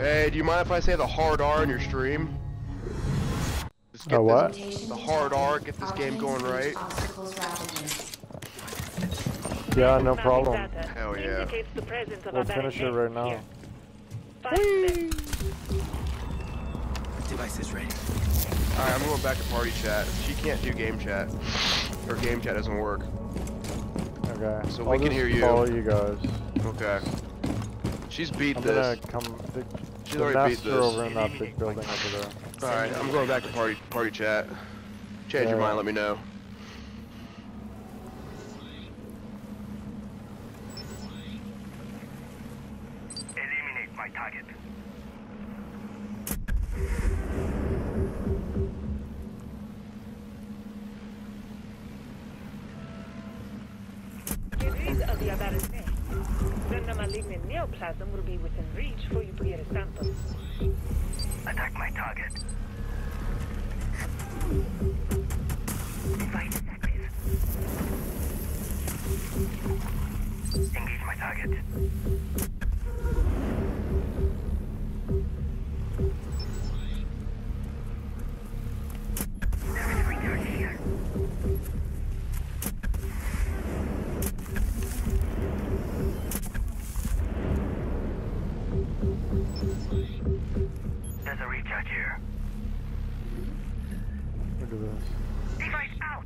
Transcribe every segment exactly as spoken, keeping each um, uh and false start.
Hey, do you mind if I say the hard R in your stream? Just get oh, what? This, the hard R, get this game going right. Yeah, no problem. Hell yeah. We'll finish it right now. Whee! Device is ready. Alright, I'm going back to party chat. She can't do game chat. Her game chat doesn't work. Okay. So I'll we can just hear you. follow you guys. Okay. She's beat I'm this. gonna come. The, She's the already beat nests are this. over in that big building over there. Alright, I'm going back to party party chat. Change your Yeah. mind, let me know. Eliminate my target. Get rid of the aberrant nest. Then the malignant neoplasm will be within reach for you to get a sample. Attack my target. Device is active. Engage my target. There is recharge here. There's a recharge here. Look at this. Device out!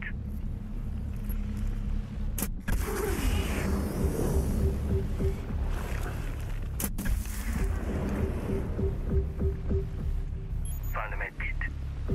Found a med kit.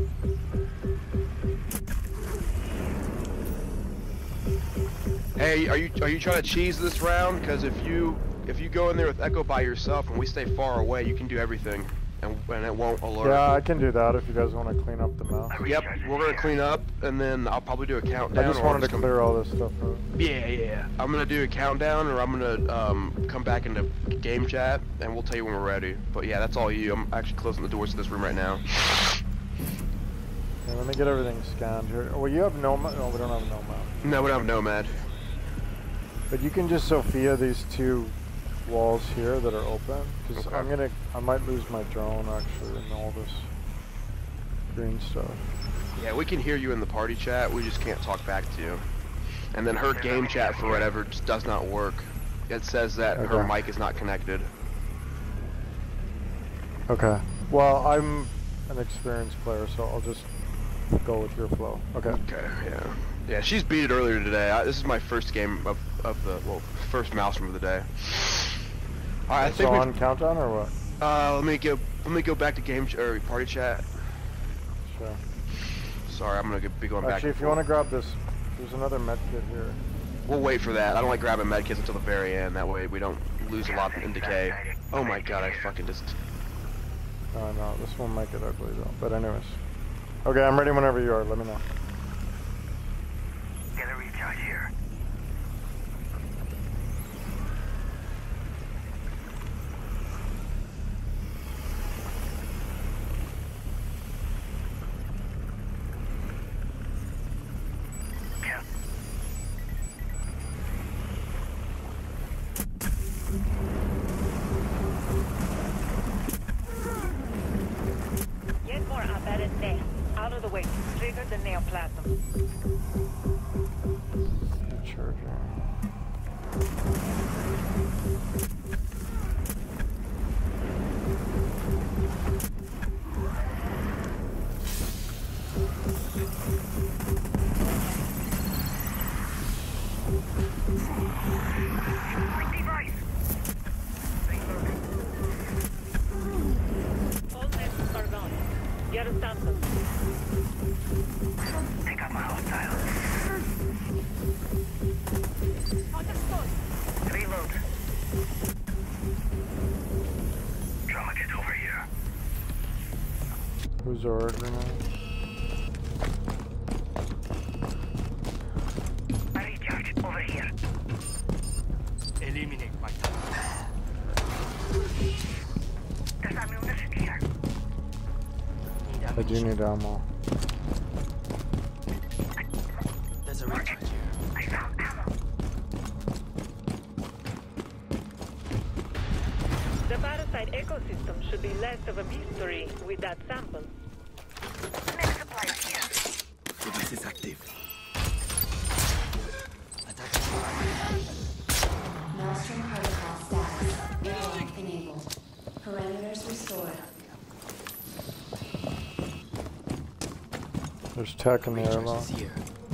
Hey, are you are you trying to cheese this round? Because if you if you go in there with Echo by yourself and we stay far away, you can do everything, and and it won't alert. Yeah, I can do that if you guys want to clean up the mess. Yep, we're gonna clean up, and then I'll probably do a countdown. I just or wanted to come- clear all this stuff up. Yeah, yeah. I'm gonna do a countdown, or I'm gonna um, come back into game chat, and we'll tell you when we're ready. But yeah, that's all you. I'm actually closing the doors to this room right now. Okay, let me get everything scanned here. Well, you have Nomad? No, we don't have Nomad. No, we don't have Nomad. But you can just Zofia these two walls here that are open, because Okay. I'm gonna, I might lose my drone actually in all this green stuff. Yeah, we can hear you in the party chat. We just can't talk back to you. And then her game chat, for whatever, just does not work. It says that her Okay. mic is not connected. Okay. Well, I'm an experienced player, so I'll just go with your flow. Okay. Okay, yeah. Yeah, she's beat it earlier today. I, this is my first game of, of the, well, first Maelstrom of the day. Alright, I think So we've- on countdown or what? Uh, let me go, let me go back to game, ch or party chat. Sure. Sorry, I'm gonna be going back. Actually, if you want to grab this, there's another med kit here. We'll wait for that. I don't like grabbing medkits until the very end. That way we don't lose a lot in decay. Oh my god, I fucking just... Oh no, this one might get ugly though. But anyways. Okay, I'm ready whenever you are. Let me know. Get a recharge here. Yeah. Get more aberrant nest. Out of the way. Trigger the neoplasm. Charger. Device. All nests are gone. Get a sample. Take out my hostile. Reload. Trauma kit over here. Who's ordering it? A recharge over here. Eliminate my target. There's ammunition here. Need I do ammunition. need ammo. There's a recharge here. I found ammo. The parasite outside ecosystem should be less of a mystery with that sample. Next supplies here. Device is active. Attack. Maelstrom Protocol Stage. Airlock enabled. Parameters restored. There's tech in the Recharge airlock. is here.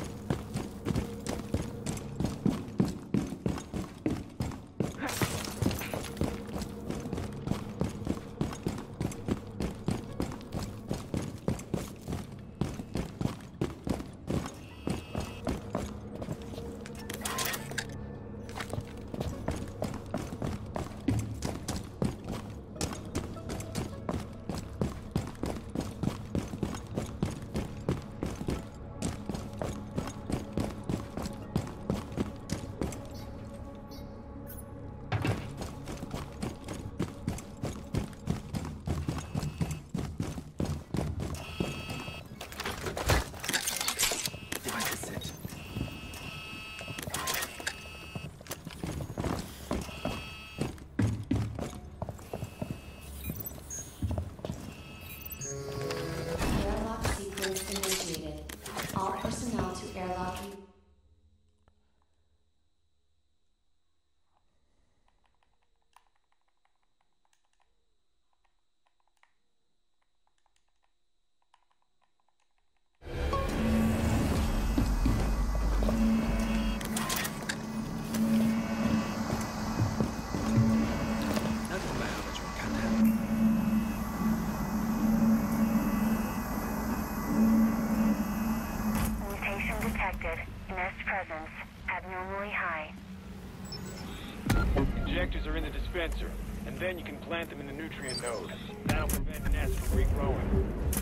Injectors are in the dispenser, and then you can plant them in the nutrient node. That'll prevent the nest from regrowing.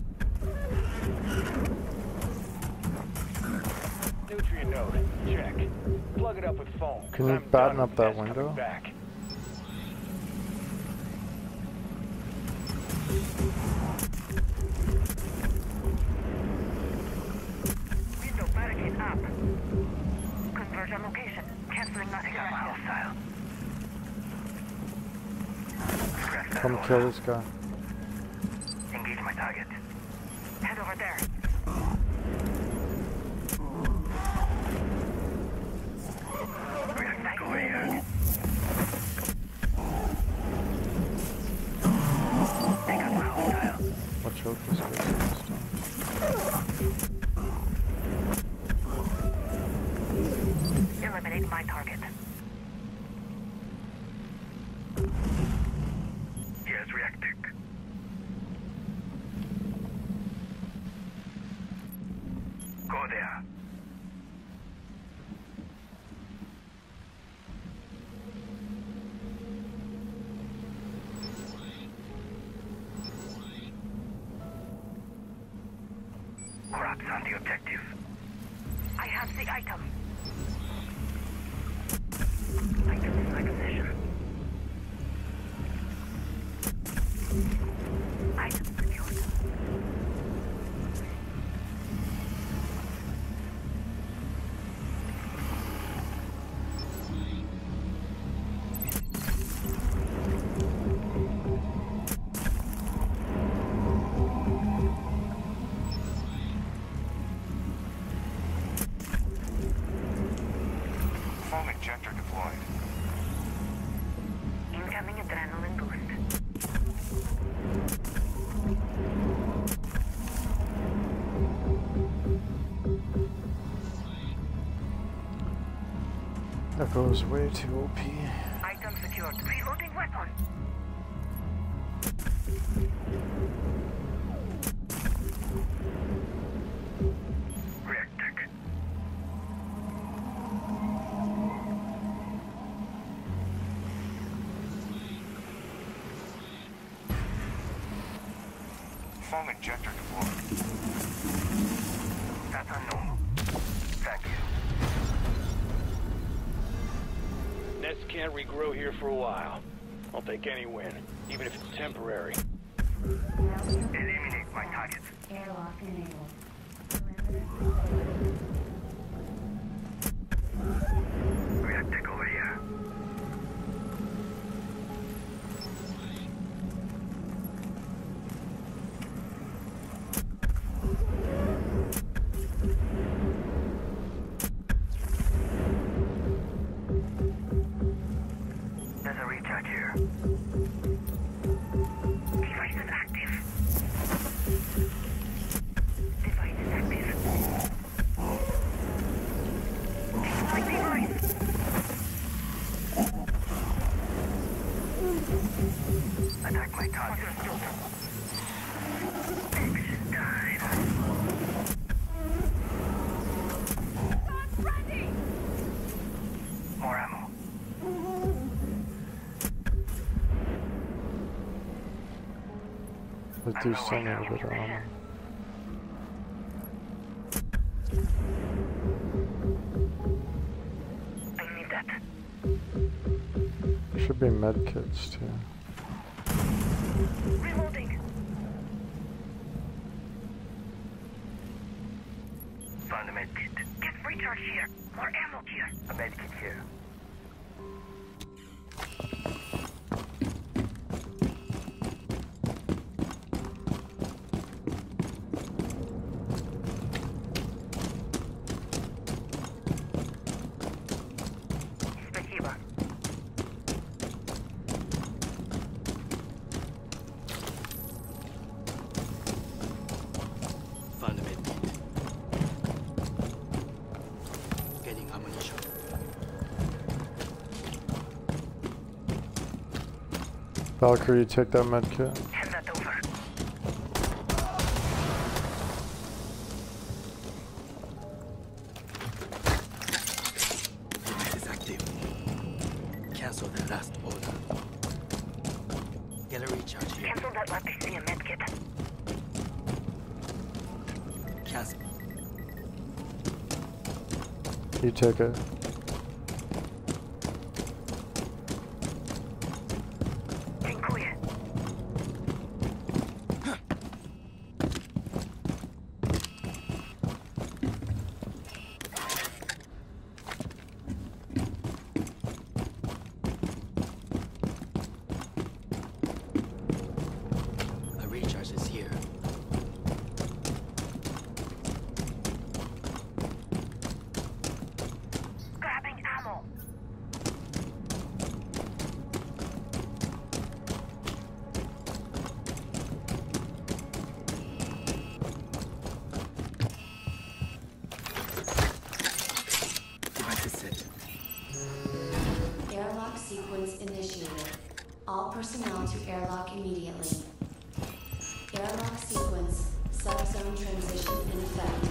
Nutrient node, check. Plug it up with foam. Can you I'm batten done up with that nests coming window? Back. Window barricade up. Converge on location. Canceling not hostile. Come kill this guy. Engage my target. Head over there. React over here. Take out my hostile. Watch out this guy. Eliminate my target. Yes, reacting. Go there. Crops on the objective. I have the item. Item in my position. Item secured. Foam injector deployed. Incoming adrenaline boost. That goes way too O P. Item secured. Reloading weapon. Reacting. Foam injector deployed. That's unknown. Thank you. Nests can't regrow here for a while. I'll take any win, even if it's temporary. Eliminate my target. Airlock enabled. Reacting over here. I do still need a bit of ammo. I need that. There should be med kits too. Reloading. Found a med kit. Get recharge here. More ammo here. A med kit here. Valkyrie, take that med kit. Hand that over. Device is active. Cancel the last order. Get a recharge here. Cancel that left I see a med kit. Cancel. You take it. Sequence initiated. All personnel to airlock immediately. Airlock sequence. Subzone transition in effect.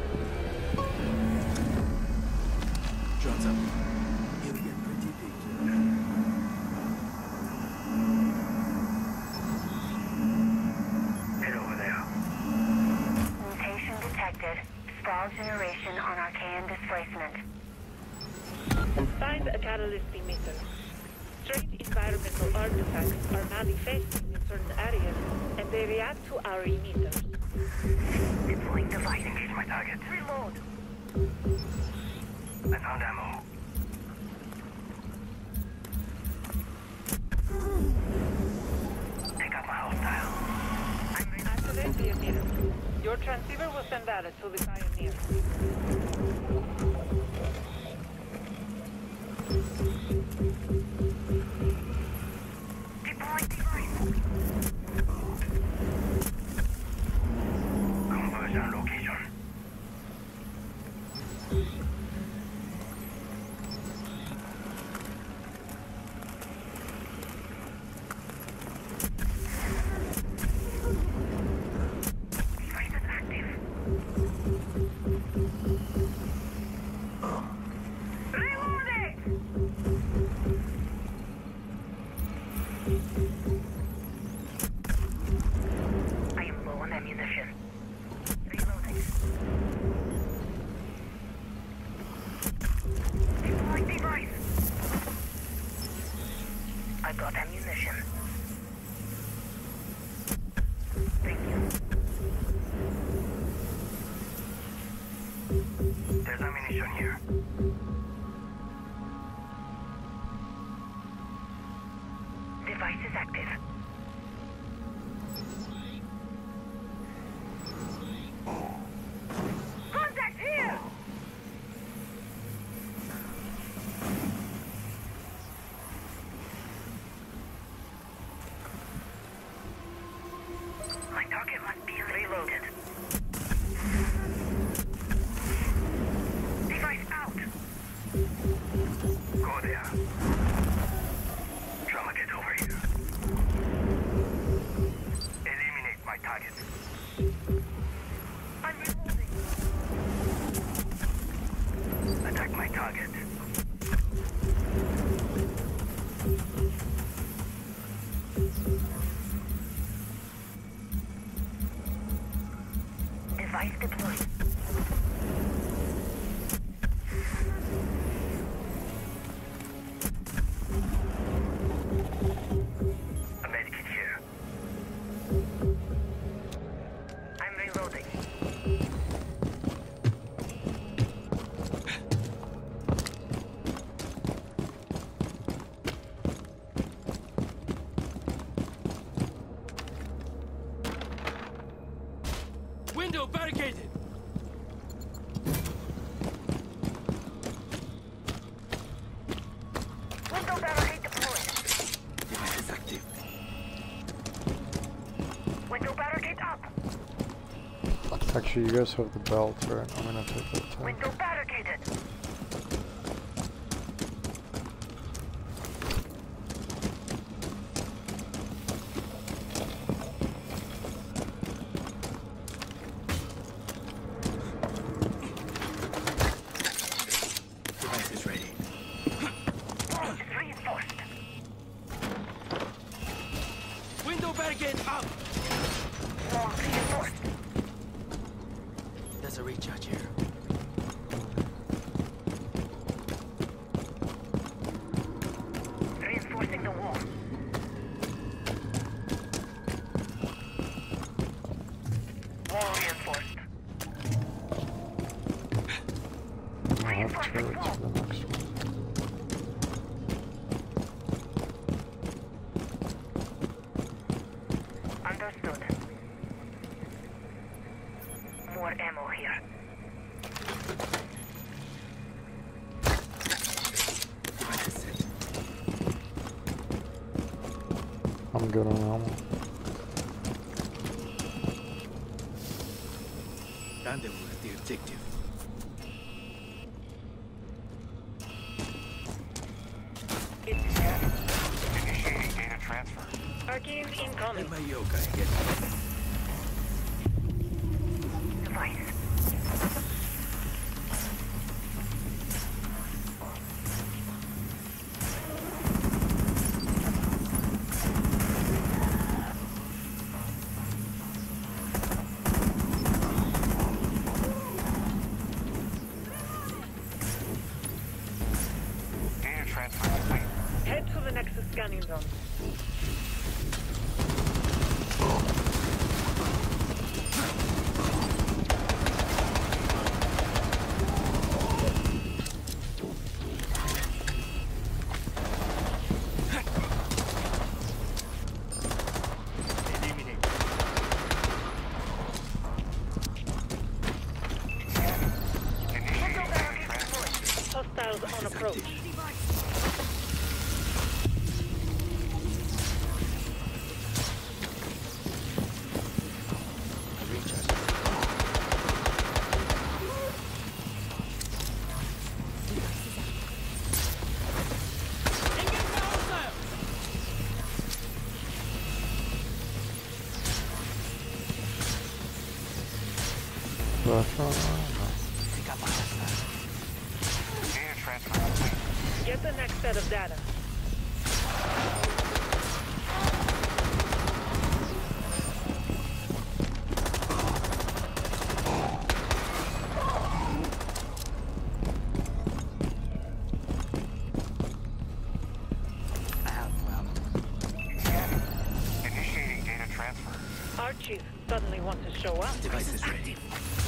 Drones up. You'll get pretty big. Get over there. Mutation detected. Stall generation on Archaean displacement. Find a catalyst emitter. Strange environmental artifacts are manifesting in certain areas, and they react to our emitters. Deploying device. Engage my target. Reload. I found ammo. Take out my hostile. I'm Activate the emitter. Your transceiver will send data to the Pioneer. Conversion location. Device is active. Reloading! I am low on ammunition. Reloading. Deploy device. I got ammunition. Thank you. There's ammunition here. Device is active. Contact here! My target must be reloaded. Device out! Go there. Trauma, get over here. Eliminate my target. I'm reloading. Attack my target. Device deployed. A medkit here. I'm reloading. Window barricaded! Window barricade deployed. Device is active. Window barricade up. Actually, you guys have the belt, right? I'm gonna take that tank. Window barricaded. Device is ready. Wall is reinforced. Window barricade up! Wall reinforced. There's a recharge here. Reinforcing the wall. Wall reinforced. I have turrets for the next one. Understood. More ammo here. Device is set. I'm good on ammo. Rendezvous at the objective. Initiating data transfer. Archaean incoming. Let my yoga get Device. Data transfer complete. Head to the Nexus scanning zone. eliminate. Initiating data transfer. Hostiles on approach. A recharge. Engage the hostile! That's not Pick up a hostile. Data transfer complete. Get the next set of data. I have no ammo. Initiating data transfer. Our chief suddenly wants to show up. Device is ready.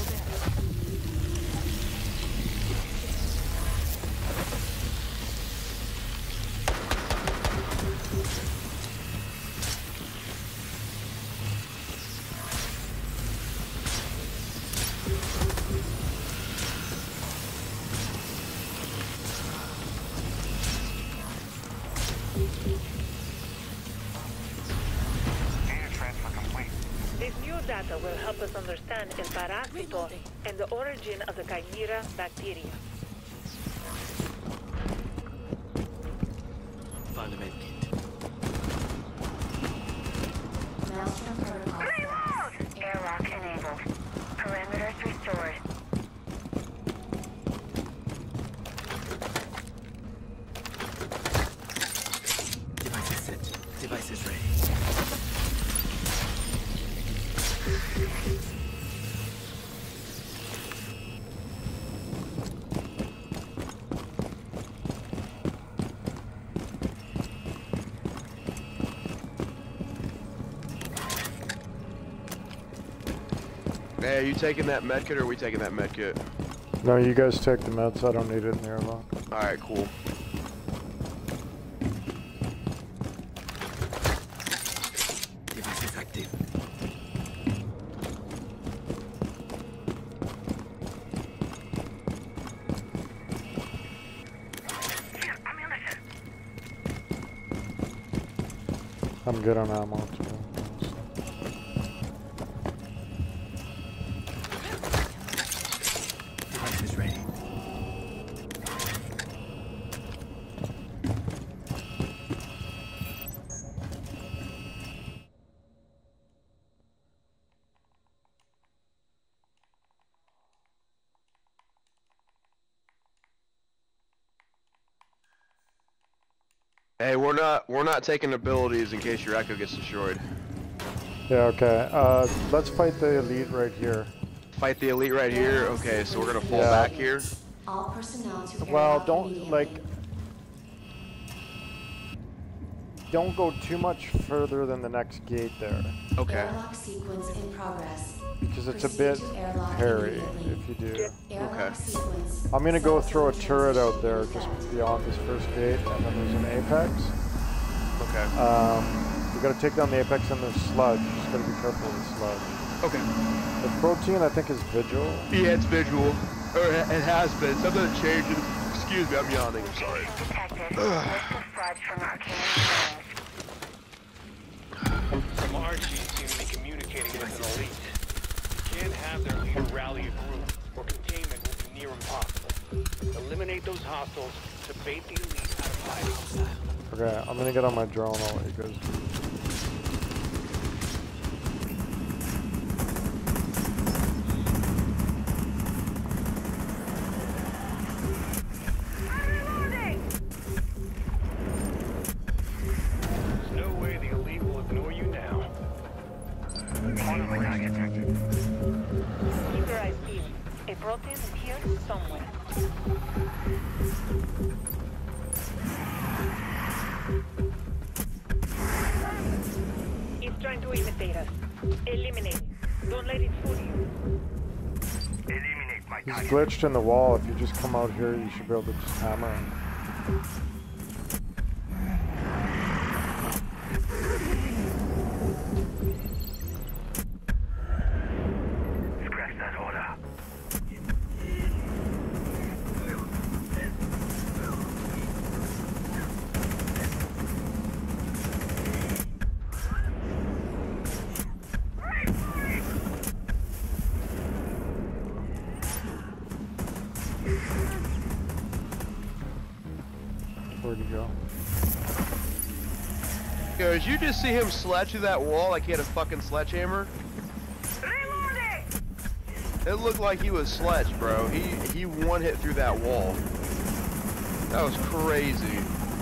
Data transfer complete. This new data will help us understand El Parásito and the origin of the Chimera bacteria. Found a medkit. Maelstrom Protocol Reload! Airlock enabled. Parameters restored. Device is set. Device is ready. Hey, are you taking that medkit or are we taking that medkit? No, you guys take the meds. I don't need it in the airlock. Alright, cool. Device is active. Here, ammunition. I'm good on ammo too. Device is ready. Hey, we're not we're not taking abilities in case your echo gets destroyed. Yeah, okay. Uh, let's fight the elite right here. Fight the elite right here. Okay, so we're gonna fall Yeah. back here. All personnel to Well, airlock don't immediately. like. Don't go too much further than the next gate there, Okay. Airlock sequence in progress. because it's a Proceed bit to airlock hairy immediately. if you do. Airlock Okay. sequence. I'm gonna go throw a Subzone turret out transition there in just effect. beyond this first gate, and then there's an apex. Okay. Um, we gotta take down the apex and there's sludge. Just gotta be careful with the sludge. Okay. The protein, I think, is vigil. Yeah, it's visual. Or it it has been. Something changes. Excuse me, I'm yawning. I'm sorry. Detected. List of sludge from Archaean remains. Some Archies seem to be communicating with an elite. You can't have their leader rally a group, or containment will be near impossible. Eliminate those hostiles to bait the elite out of hiding. Okay, I'm gonna get on my drone. I'll let you guys do. There's no way the elite will ignore you now. One of my targets. Keep your eyes peeled. A protein is here somewhere. It's trying to imitate us. Eliminate it. Don't let it fool you. Eliminate my He's target. glitched in the wall. If you just come out here, you should be able to just hammer him. Scratch that order. Where'd he go? Yo, did you just see him sledge through that wall like he had a fucking sledgehammer? Reloading! It looked like he was sledged, bro. He he one hit through that wall. That was crazy.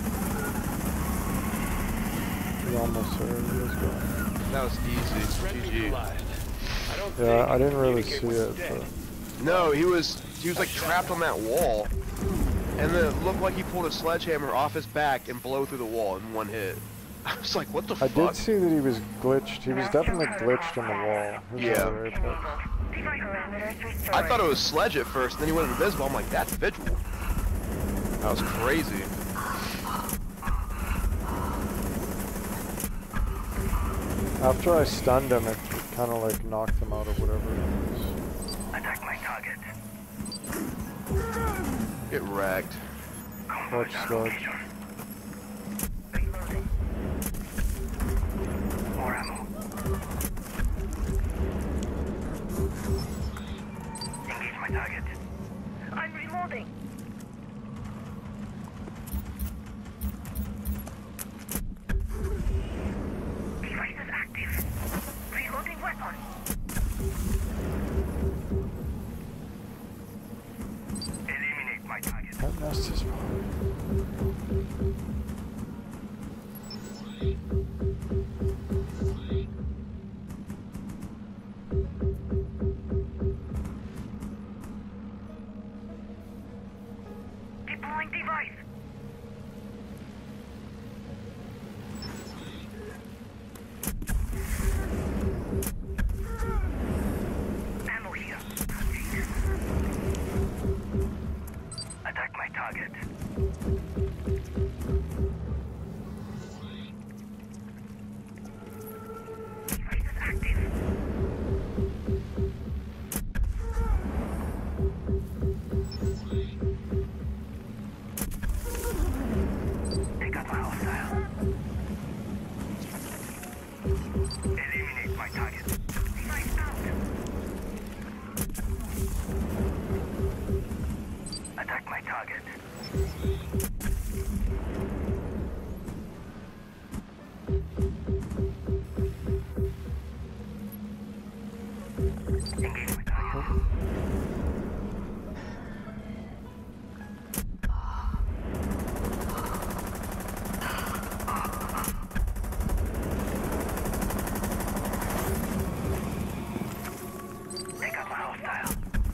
He almost there. He was going. That was easy. Threat G G. neutralized. I don't Yeah, think I didn't really communicate see with it, dead. but No, he was he was like trapped on that wall. And then it looked like he pulled a sledgehammer off his back and blow through the wall in one hit. I was like, what the I fuck? did see that he was glitched. He was definitely glitched in the wall. He was Yeah. alright, but Device parameters restored. I thought it was sledge at first, and then he went invisible. I'm like, that's visual. That was crazy. after I stunned him, it kind of like knocked him out or whatever it was. Attack my target. Get wrecked. Watch sludge. Reloading. More ammo. Engage my target. I'm reloading. Device is active. Reloading weapon. Eliminate my target. That nest is Deploying device. Ammo Engage my target. Take out my hostile.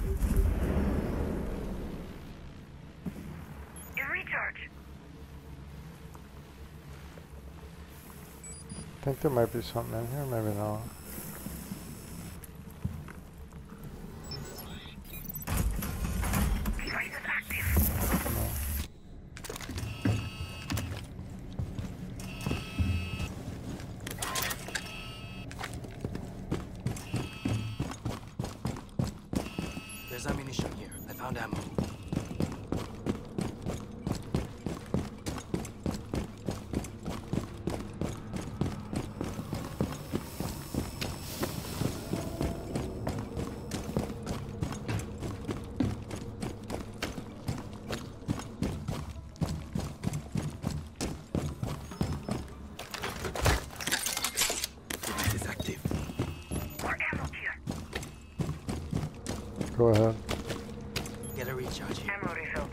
In recharge. I think there might be something in here, maybe not. Device is active. There's ammunition here. I found ammo. Device is active. More ammo here. Go ahead. Get a recharge here. Ammo refilled.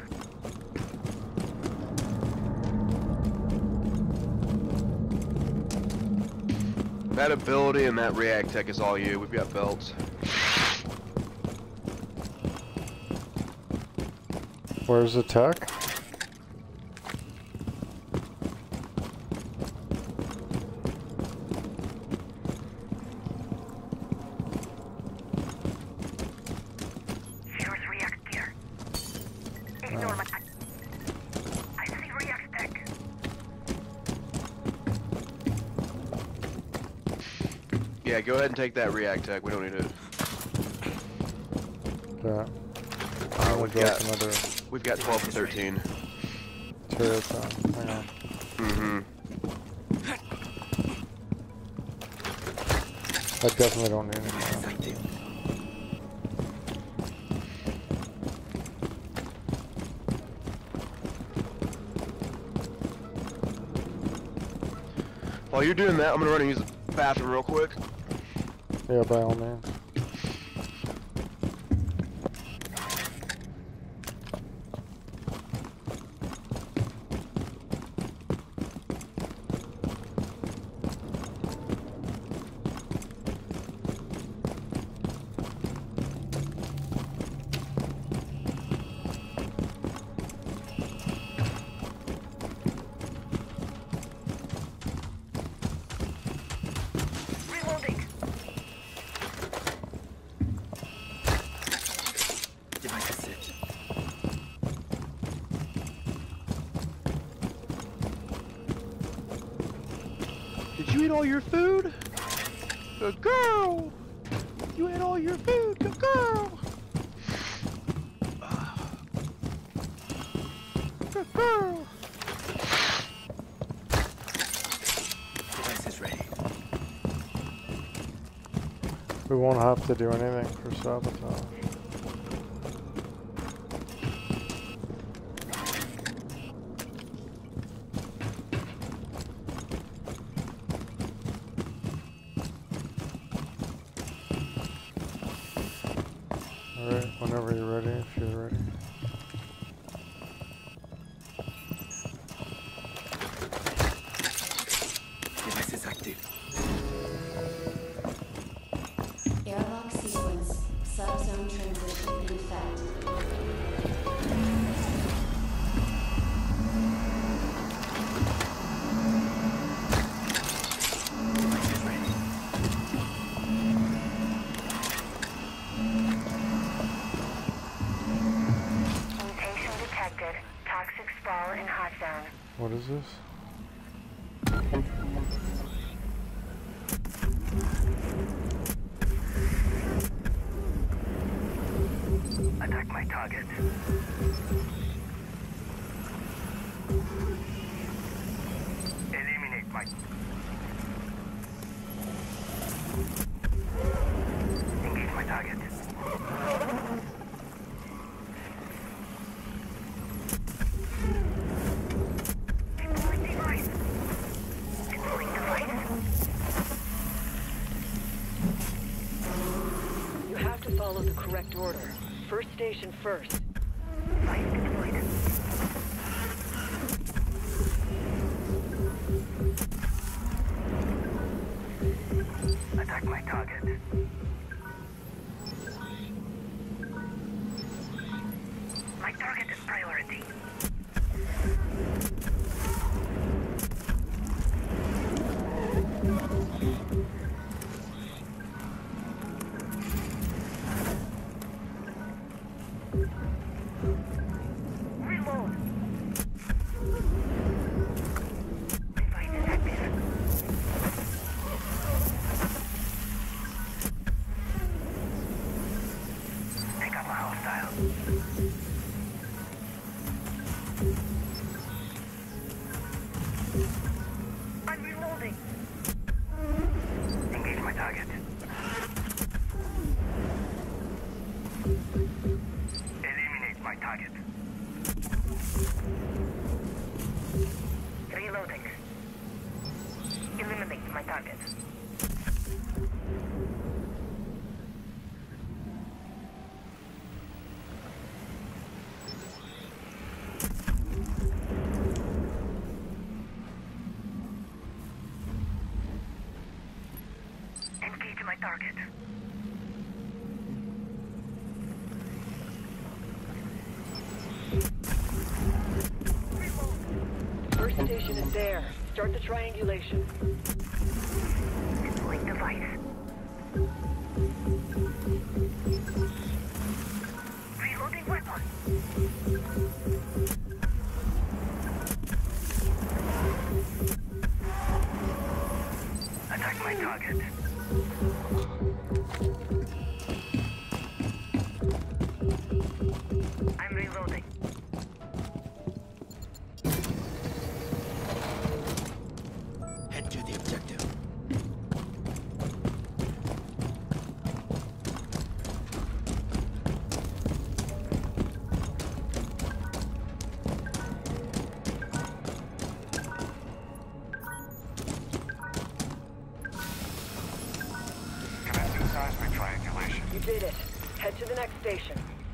That ability and that react tech is all you. We've got belts. Where's the tech? Here's react gear. Ignore my... I see react tech. Yeah, go ahead and take that react tech. We don't need it. Yeah. Uh, I'm we've gonna drop got another we've got twelve and thirteen. turret down. Hang on. Mm-hmm. I definitely don't need any more. Device active. While you're doing that, I'm gonna run and use the bathroom real quick. Yeah, by all means. Reloading. Device is set. Did you eat all your food? Good girl! You ate all your food, good girl! Good girl! Device is ready. We won't have to do anything for sabotage. Alright, whenever you're ready, if you're ready. Device is active. Airlock sequence. Subzone transition in effect. Device is ready. Mutation detected. Toxic sprawl in hot zone. What is this? Attack my target. Eliminate my... Engage my target. Deploying device. Deploying device. follow the correct order. First station first. Device deployed. Attack my target. My target is priority. Reload. Device is active. Pick up a hostile. I'm reloading. Engage my target. Eliminate my target. Reloading. Eliminate my target. Engage my target. First station is there. Start the triangulation. Deploying device. Reloading weapon. Attack my target. I'm reloading. Head to the objective. Commencing seismic triangulation. You did it. Head to the next station.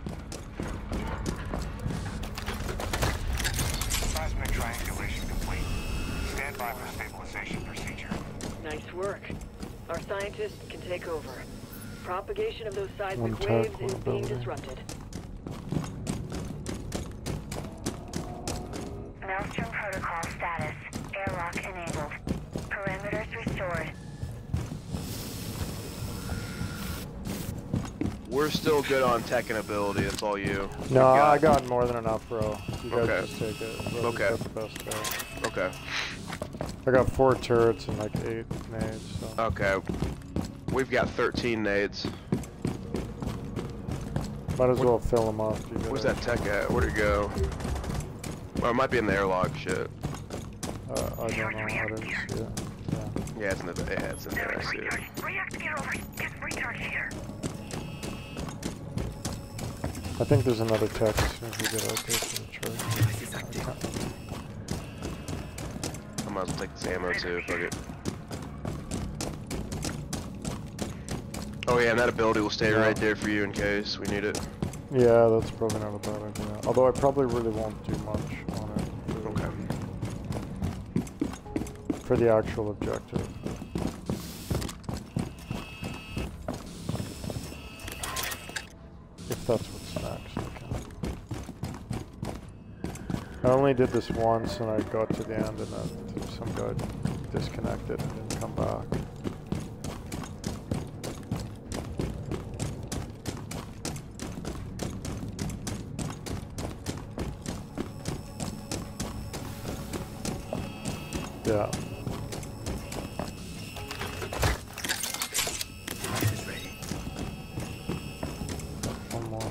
Seismic triangulation complete. Stand by for stabilization procedure. Nice work. Our scientists can take over. Propagation of those seismic One waves tech, is one being building. disrupted. Maelstrom Protocol status. Airlock enabled. Parameters restored. We're still good on tech and ability. It's all you. No, We've I got more than enough, bro. You guys Okay. just take it. Whoever's Okay. got the best guy. Okay. I got four turrets and like eight nades. So. Okay. We've got thirteen nades. Might as well fill them up. You Where's gotta- that tech at? Where'd it go? Well, it might be in the airlock. Shit. Uh, I don't know. I didn't see it. Yeah. Yeah, it's in the. Yeah, it's in there. I see it. React, get over. Get recharge here. I think there's another tech as soon as we get out there to the church. Device is active. I might as well take this ammo too. Fuck it. Oh yeah, and that ability will stay Yeah. right there for you in case we need it. Yeah, that's probably not a bad idea. Although I probably really won't do much on it. For, Okay. for the actual objective. If that's what's next. Okay. I only did this once and I got to the end and then some guy disconnected and didn't come back. Yeah. Device is ready. One more.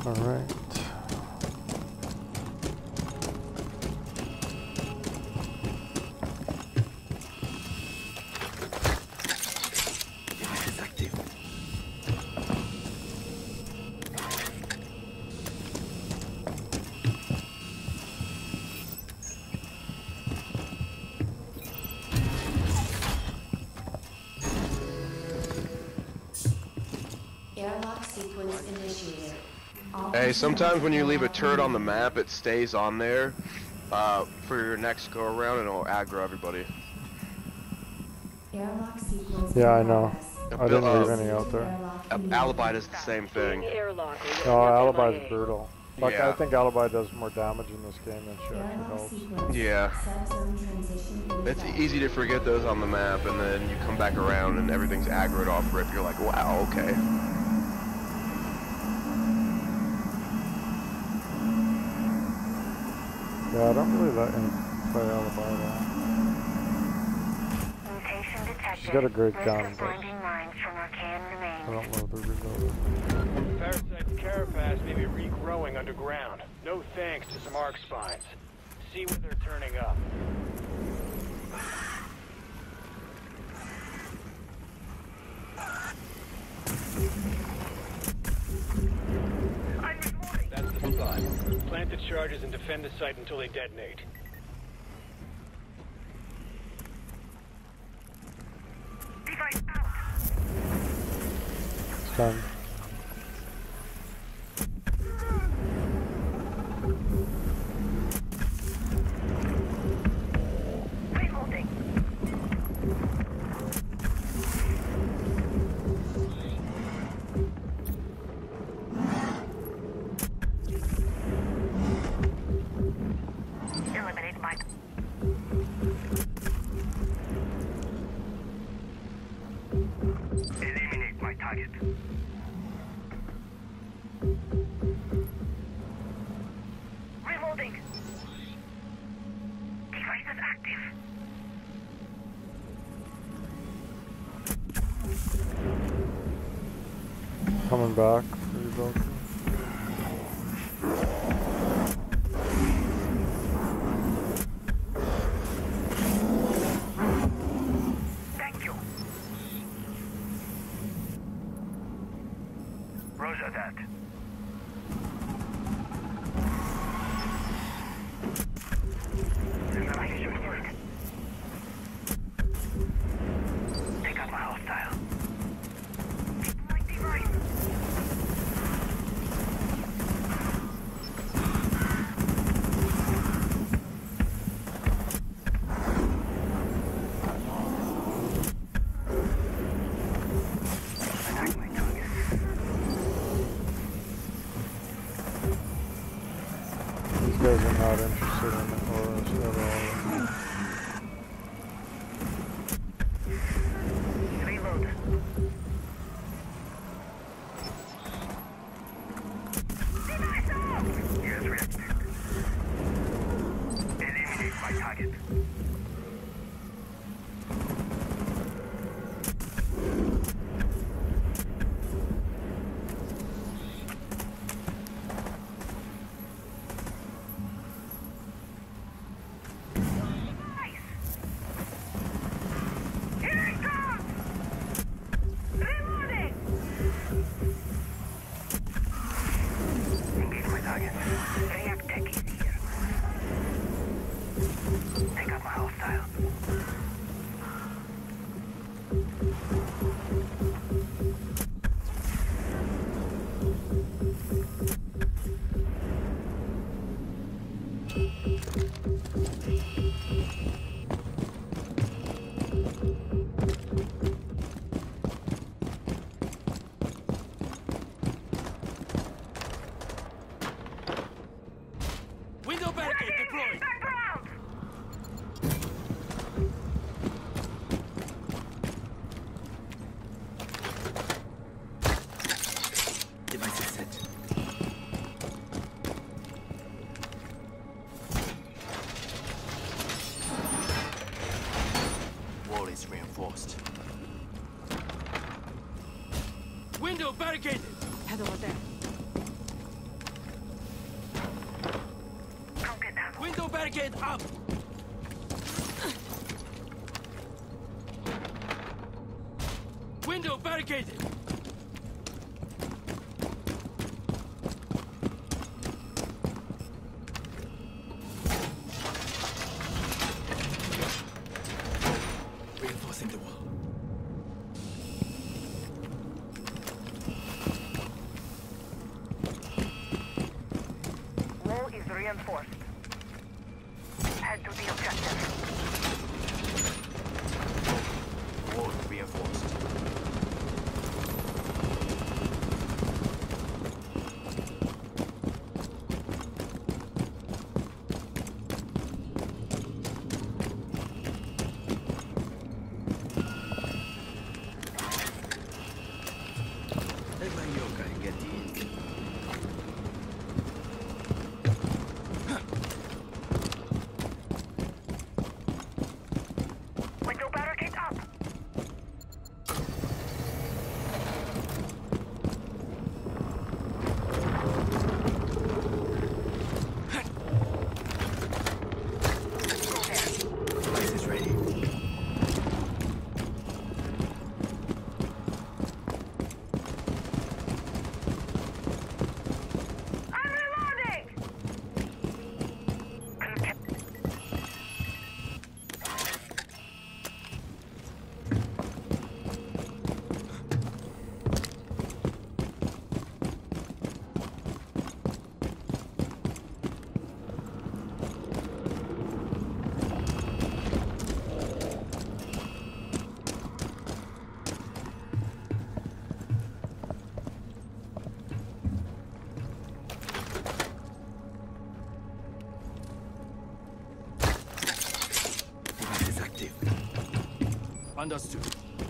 All right. Airlock sequence initiated. All Hey, sometimes when you leave a turret on the personnel map, it stays on there uh, for your next go around, and it'll aggro everybody. Airlock sequence. Yeah, I know. Uh, I didn't uh, leave any out there. Airlock Uh, immediately. Alibi does the same thing. Airlock. No, Alibi is brutal. Like, Yeah. I think Alibi does more damage in this game than she actually Airlock helps. sequence. Yeah. Subzone transition in It's effect. easy to forget those on the map, and then you come back around and everything's aggroed off rip. You're like, wow, okay. Yeah, I don't really let him play Alibi at all. Mutation detected. She's got a great Risk gun, of but blinding lines from Archaean I remains. don't love the reload. Parasite carapace may be regrowing underground. No thanks to some arc spines. See when they're turning up. I'm reporting. That's the spot. Plant the charges and defend the site until they detonate. Device out. It's done. Reloading. Eliminate my. Eliminate my target. Reloading. Device is active. Coming back. Reload. Thank you. Roger that. Take out my hostile. My device. Attack my target. These guys are not interested in the auras at all. Reload. Device off! Yes, reacted. Eliminate my target. Device! Here it comes! Reloading! Engage my target. React tech is here. Take out my hostile. Window barricade deployed. Background! Device is set. Wall is reinforced. Window barricaded. Head over there. Barricade up! Window barricaded! Reinforcing the wall. Wall is reinforced. Head to the objective. Wall reinforced. Let my yokai get the intel. Window barricade up. Device is ready. I'm reloading! Device is active. Understood.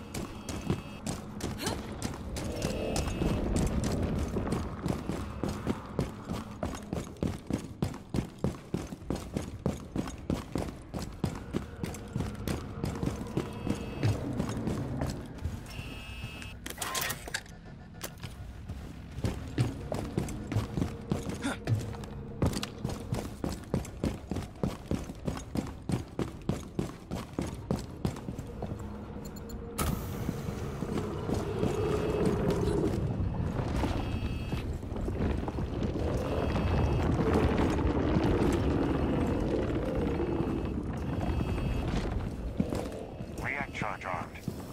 React charge armed.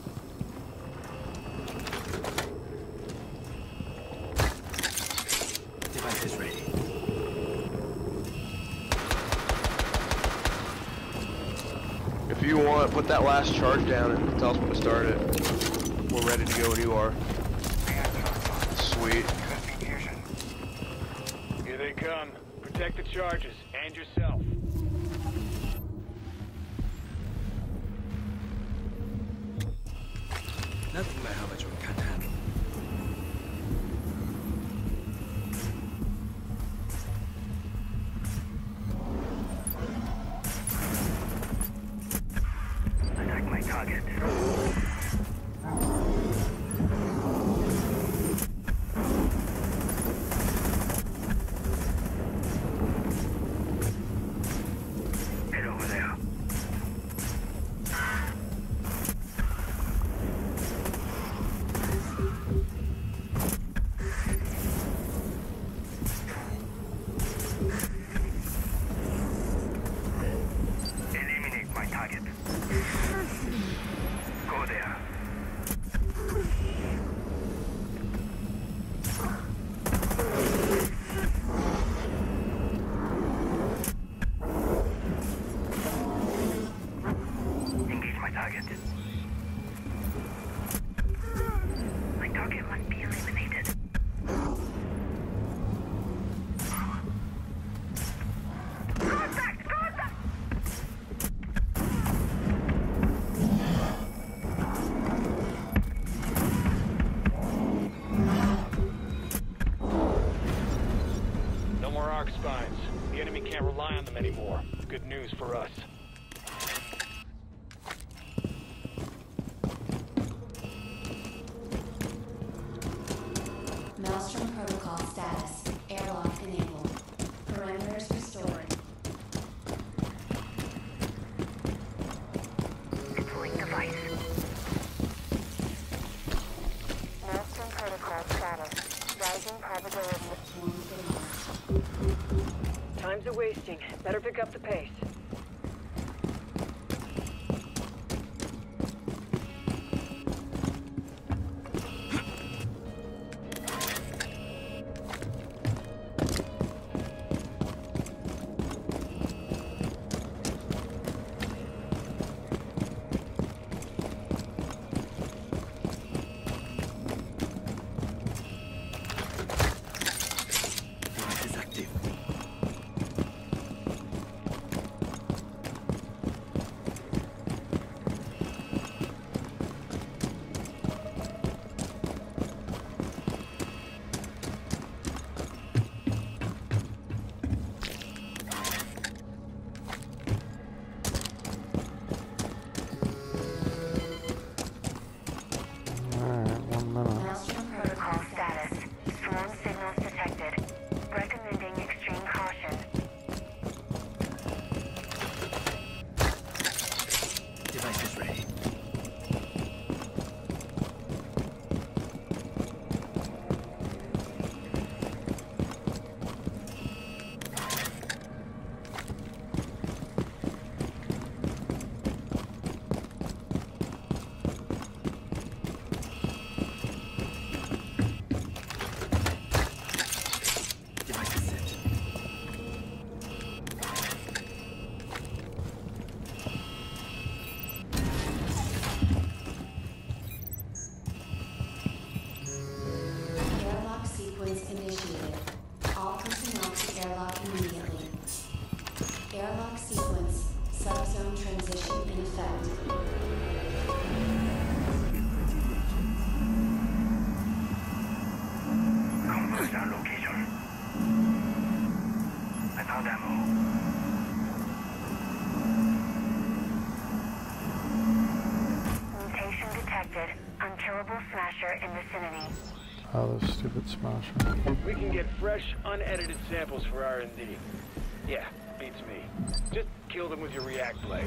Device is ready. If you want, put that last charge down and tell us when to start it. We're ready to go when you are. React charge armed. Sweet. Commencing fusion. Here they come. Protect the charges and yourself. Nothing my Havoc can't handle. Attack my target. Head over there. Eliminate my target. Go there. Engage my target. My target must be eliminated. Contact! Contact! No more arc spines. The enemy can't rely on them anymore. Good news for us. Maelstrom Protocol status. Airlock enabled. Parameters restored. probability. Time's a wasting. Better pick up the pace. Maelstrom Protocol status. Swarm signals detected. Recommending extreme caution. Device is ready. Initiated. All personnel to airlock immediately. Airlock sequence. Subzone transition in effect. Confirmed our location. I found ammo. Mutation detected. Unkillable smasher in vicinity. Oh, this stupid smasher. We can get fresh, unedited samples for R and D. Yeah, beats me. Just kill them with your react blade.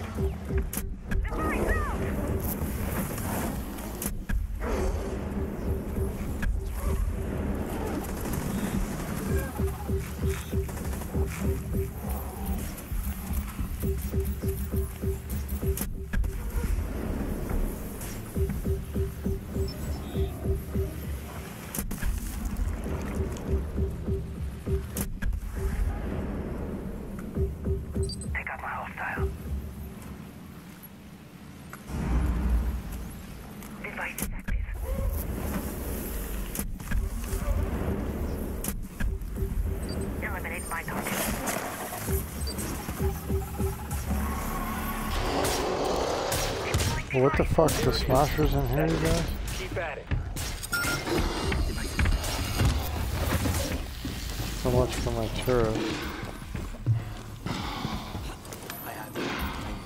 Pick up my hostile. Device is active. Eliminate my target. Well, what the fuck? The smashers in here, you guys? Keep at it. So much for my turret. I have it.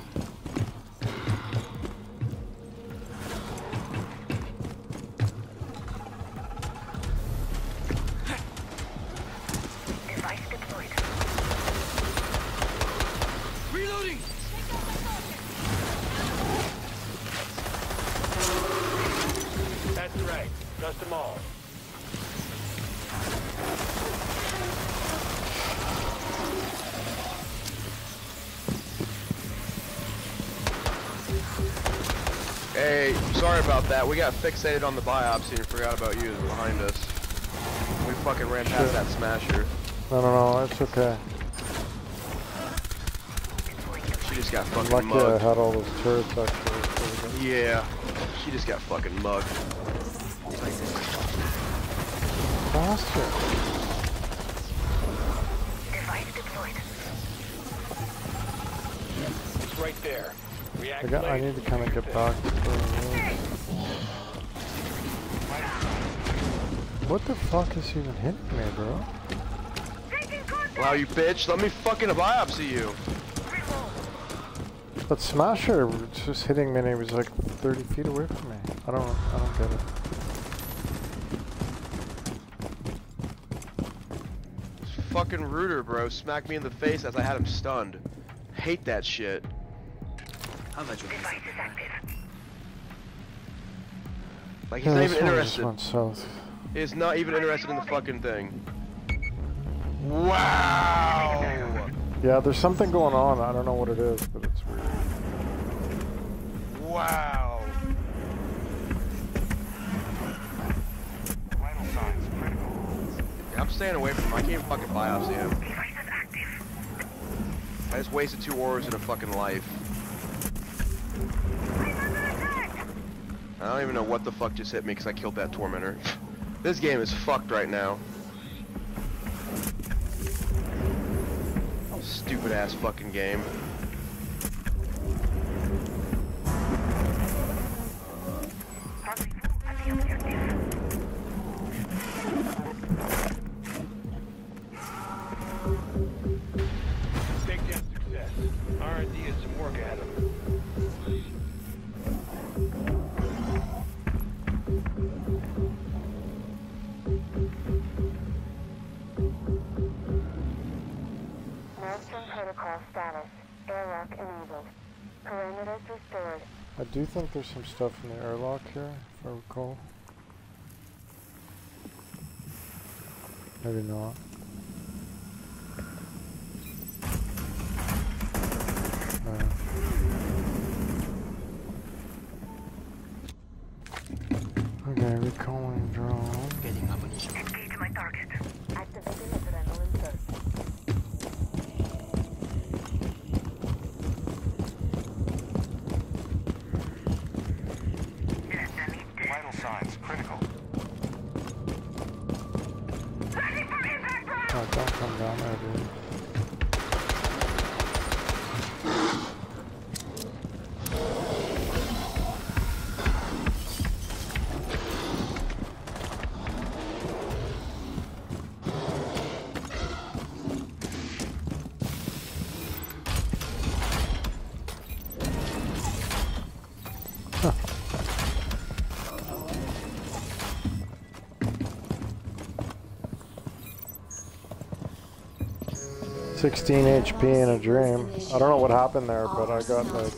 Device deployed. Reloading! That's right. Dust them all. Hey, sorry about that. We got fixated on the biopsy and forgot about you behind us. We fucking ran past Shit. that smasher. No, no, no, it's okay. She just got I'm fucking lucky I mugged. had all those turrets actually. Yeah, she just got fucking mugged. Faster. Device deployed. It's right there. React I, got, I blade. need to kind of get back to where it was. What the fuck is even hitting me, bro? Taking contact. Wow, you bitch, let me fucking biopsy you. That smasher was just hitting me and he was like thirty feet away from me. I don't I don't get it. Fucking Rooter, bro, smacked me in the face as I had him stunned. Hate that shit. How about you? Device is active. Like, he's Yeah, not this even one just interested. went south. is not even interested in the fucking thing. Wow! Yeah, there's something going on. I don't know what it is, but it's weird. Wow! Vital signs critical. Yeah, I'm staying away from him. I can't fucking biopsy him. Device is active. I just wasted two ores in a fucking life. I'm under attack! I don't even know what the fuck just hit me because I killed that tormentor. This game is fucked right now. Stupid ass fucking game. Passing through at the objective. Takedown success. R and D has some work ahead of them. Maelstrom Protocol status. Airlock enabled. Parameters restored. I do think there's some stuff in the airlock here, if I recall. Maybe not. No. Okay, recalling drone. Getting ammunition. Engage my target. Activating adrenaline burst. Vital signs critical. Ready for impact round! Oh, don't come down there, dude. sixteen H P in a dream. I don't know what happened there, but I got like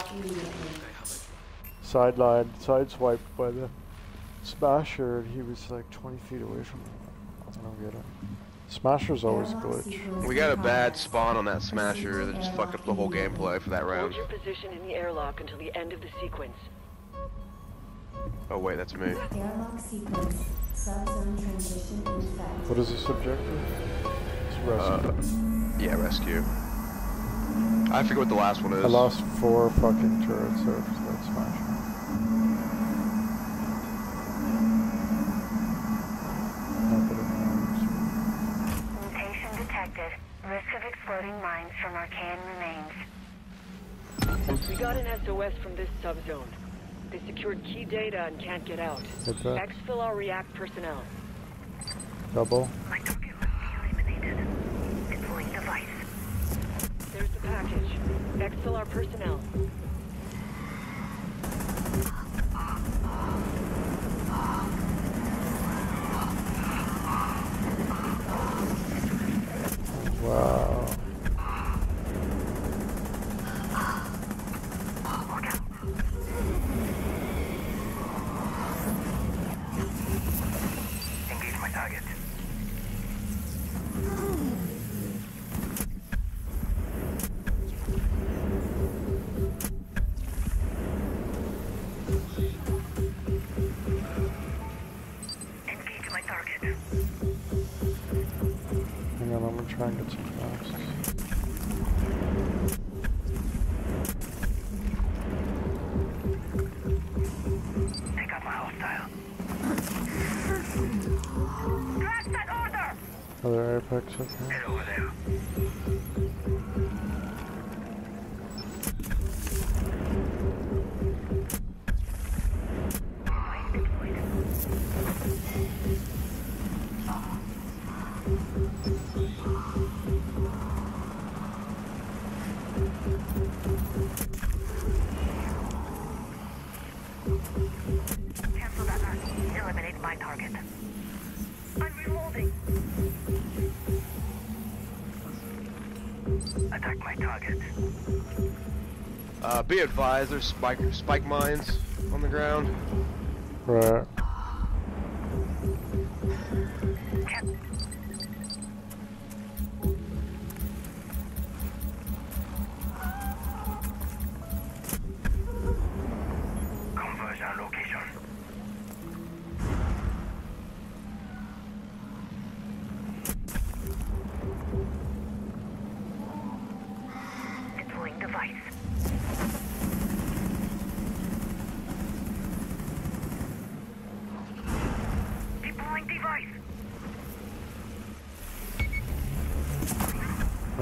sidelined, sideswiped by the Smasher, and he was like twenty feet away from me. I don't get it. Smasher's always a glitch. We got a bad spawn on that Smasher that just fucked up the whole gameplay for that round. Hold your position in the airlock until the end of the sequence. Oh wait, that's me. Airlock sequence. Subzone transition in effect. What is this objective? It's rescue. Uh, yeah, rescue. I forget what the last one is. I lost four fucking turrets there to that Smasher. Not that it matters. Mutation detected. Risk of exploding mines from Archaean remains. We got an S O S from this subzone. They secured key data and can't get out. Hit that. Exfil our React personnel. Double. My target must be eliminated. Deploying device. There's the package. Exfil our personnel. Wow. Engage my target. Engage my target. Hang on, I'm gonna try and get some flaps. Take out my hostile. Crash that order! Other apex up here. Get over there. Mine deployed. Cancel that last. Eliminate my target. I'm reloading. Attack my target. Uh, be advised, there's spike spike mines on the ground. Right.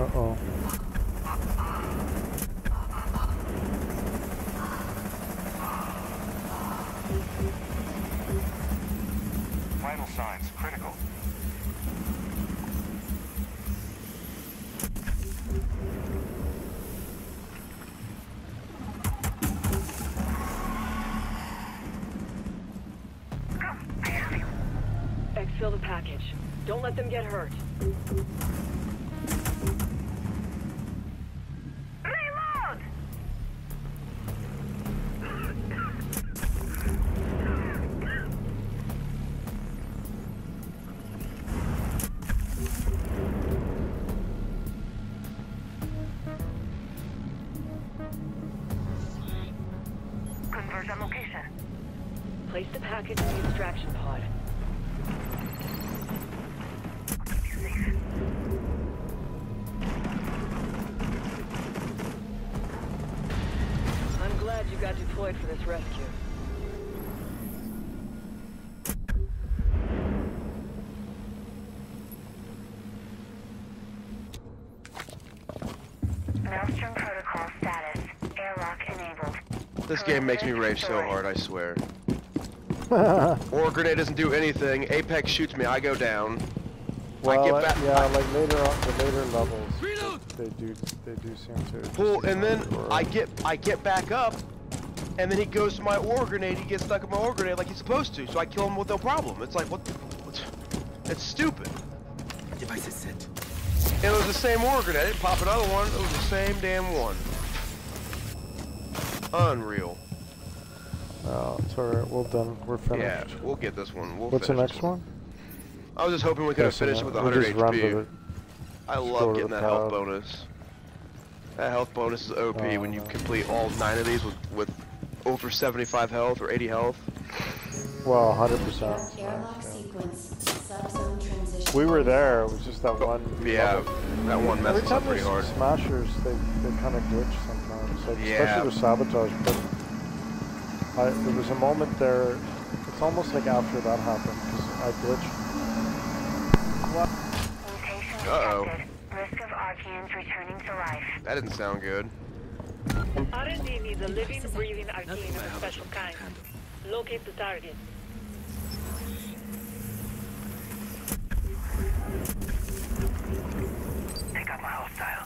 Uh-oh. Vital signs critical. Exfil the package. Don't let them get hurt. Reload! Conversion location. Place the package in the extraction pod. I'm glad you got deployed for this rescue. Maelstrom Protocol status. Airlock enabled. This game makes me rage so hard, I swear. Or grenade doesn't do anything. Apex shoots me, I go down. Well, I get uh, back. yeah, like later on, the later levels, they do, they do seem to. Pull, and then or, I get, I get back up, and then he goes to my ore grenade. He gets stuck in my ore grenade like he's supposed to, so I kill him with no problem. It's like what? what it's stupid. Device is set. And it was the same ore grenade. I didn't pop another one. It was the same damn one. Unreal. No, it's alright. We're done. We're finished. Yeah, we'll get this one. We'll What's the finish next this one? I was just hoping we could have Yeah, so finished it with we'll one hundred just run H P. with it. I Just go love to getting the that health pad. bonus. That health bonus is O P Oh, when you no. complete all nine of these with, with over seventy-five health or eighty health. Well, one hundred percent. Airlock sequence, subzone transition. We were there. It was just that one. Yeah, level. that one Every messes time up pretty there's hard. smashers, they they kind of glitch sometimes. Like, Yeah. especially with sabotage. But I, there was a moment there. It's almost like after that happened because I glitched. Mutation Uh-oh. detected. Risk of Archaeans returning to life. That didn't sound good. R and D needs a living, breathing Archaean Nothing of my a special Havoc kind. can't handle. Locate the target. Take out my hostile.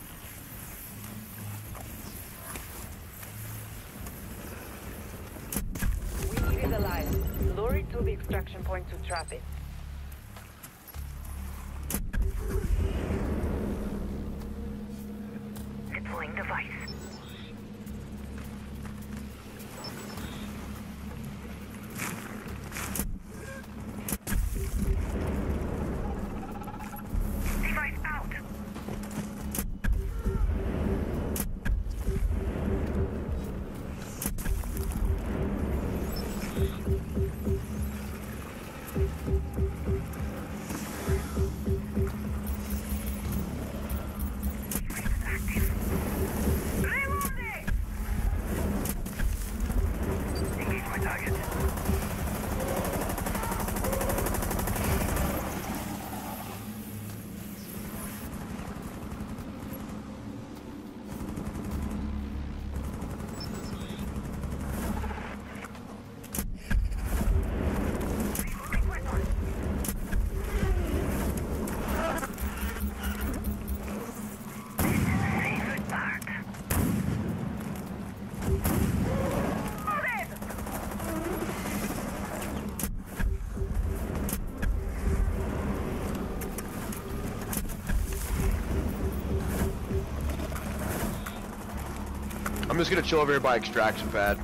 We need it alive. Lure it to the extraction point to trap it. Deploying device. Device out. Reloading. Engage my target. Favorite part. Loaded. I'm just gonna chill over here by extraction pad.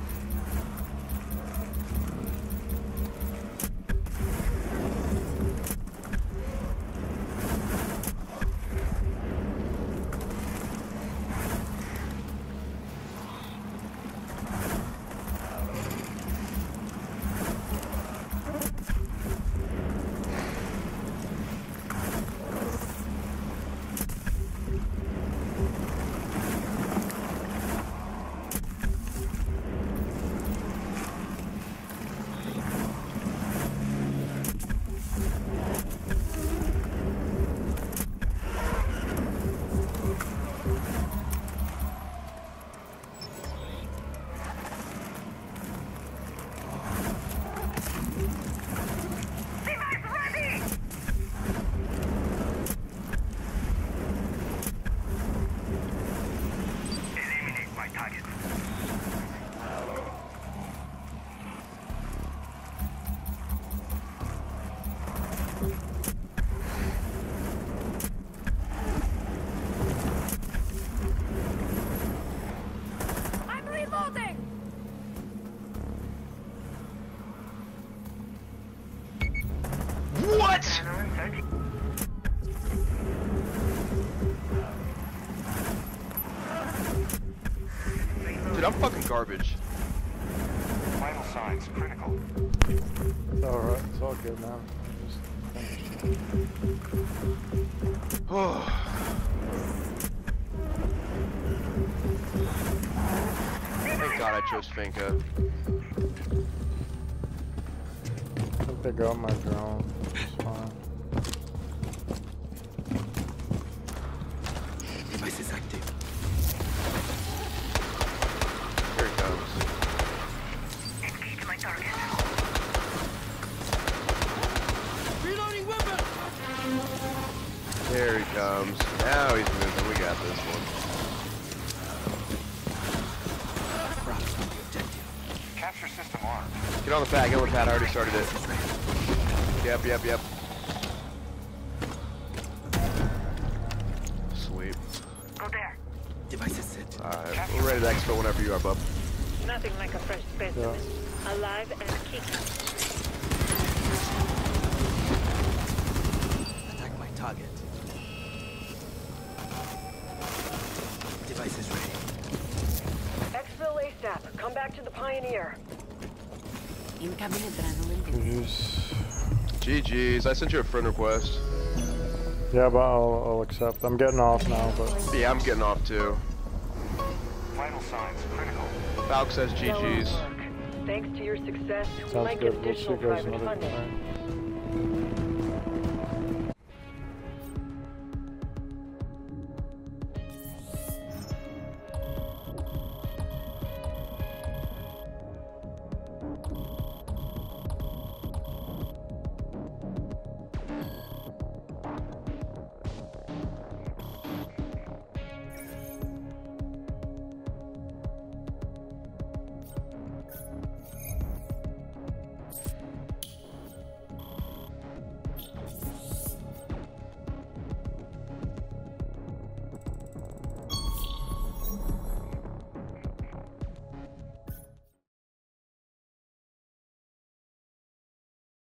Dude, I'm fucking garbage. Vital signs critical. It's alright, it's all good now. Oh. Thank God I chose Finka. I think they got my drone. It's fine. Device is active. Here it comes. Engage my target. Reloading weapon! There he comes. Now he's moving. We got this one. Capture system armed. Get on the pad. Get on the pad. I already started it. Yep, yep, yep. Sweet. Go there. Device is set. Alright, we're ready to exfil whenever you are, bub. Nothing like a fresh specimen. Yeah. Alive and kicking. Attack my target. Device is ready. Exfil ASAP. Come back to the Pioneer. Incoming adrenaline. Jeez. G G's. I sent you a friend request. Yeah, but I'll, I'll accept. I'm getting off now, but Yeah, I'm getting off too. Vital signs critical. Falk says G G's. Thanks to your success, we sounds might get good. We'll see additional you guys private another funding. time.